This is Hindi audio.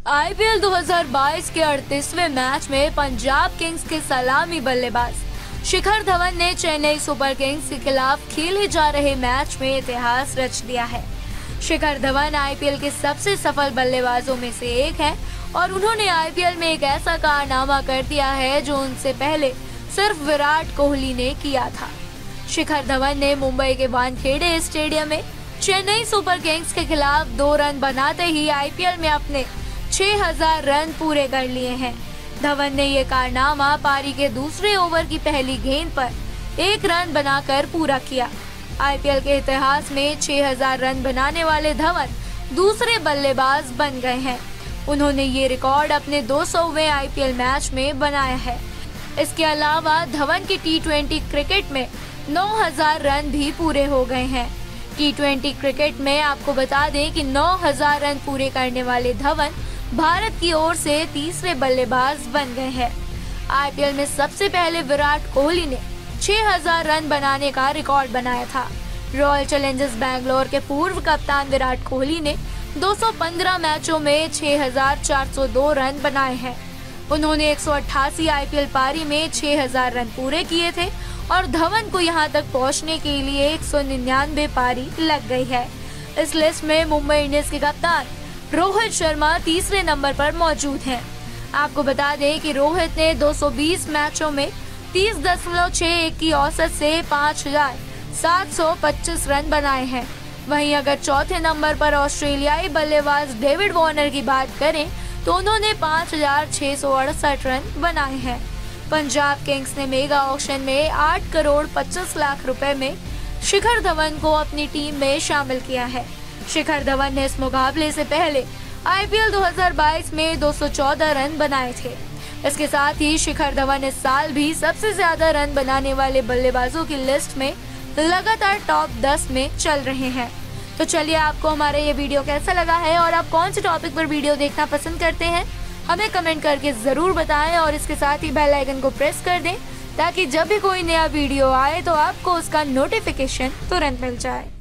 आईपीएल 2022 के 38वें मैच में पंजाब किंग्स के सलामी बल्लेबाज शिखर धवन ने चेन्नई सुपर किंग्स के खिलाफ खेले जा रहे मैच में इतिहास रच दिया है। शिखर धवन आईपीएल के सबसे सफल बल्लेबाजों में से एक है और उन्होंने आईपीएल में एक ऐसा कारनामा कर दिया है जो उनसे पहले सिर्फ विराट कोहली ने किया था। शिखर धवन ने मुंबई के वानखेड़े स्टेडियम में चेन्नई सुपर किंग्स के खिलाफ 2 रन बनाते ही आईपीएल में अपने 6000 रन पूरे कर लिए हैं। धवन ने ये कारनामा पारी के दूसरे ओवर की पहली गेंद पर 1 रन बनाकर पूरा किया। आईपीएल के इतिहास में 6000 रन बनाने वाले धवन दूसरे बल्लेबाज बन गए हैं। उन्होंने ये रिकॉर्ड अपने 200वें आईपीएल मैच में बनाया है। इसके अलावा धवन की टी20 क्रिकेट में 9000 रन भी पूरे हो गए हैं। टी20 क्रिकेट में आपको बता दें कि 9000 रन पूरे करने वाले धवन भारत की ओर से तीसरे बल्लेबाज बन गए हैं। आईपीएल में सबसे पहले विराट कोहली ने 6000 रन बनाने का रिकॉर्ड बनाया था। रॉयल चैलेंजर्स बैंगलोर के पूर्व कप्तान विराट कोहली ने 215 मैचों में 6402 रन बनाए हैं। उन्होंने 188 आईपीएल पारी में 6000 रन पूरे किए थे और धवन को यहां तक पहुंचने के लिए 199 पारी लग गई है। इस लिस्ट में मुंबई इंडियंस के कप्तान रोहित शर्मा तीसरे नंबर पर मौजूद हैं। आपको बता दें कि रोहित ने 220 मैचों में 30.61 की औसत से 5725 रन बनाए हैं। वहीं अगर चौथे नंबर पर ऑस्ट्रेलियाई बल्लेबाज डेविड वार्नर की बात करें तो उन्होंने 5668 रन बनाए हैं। पंजाब किंग्स ने मेगा ऑक्शन में 8 करोड़ 25 लाख रुपए में शिखर धवन को अपनी टीम में शामिल किया है। शिखर धवन ने इस मुकाबले से पहले आईपीएल 2022 में 214 रन बनाए थे। इसके साथ ही शिखर धवन इस साल भी सबसे ज्यादा रन बनाने वाले बल्लेबाजों की लिस्ट में लगातार टॉप 10 में चल रहे हैं। तो चलिए, आपको हमारा ये वीडियो कैसा लगा है और आप कौन से टॉपिक पर वीडियो देखना पसंद करते हैं, हमें कमेंट करके जरूर बताएं और इसके साथ ही बेल आइकन को प्रेस कर दें ताकि जब भी कोई नया वीडियो आए तो आपको उसका नोटिफिकेशन तुरंत मिल जाए।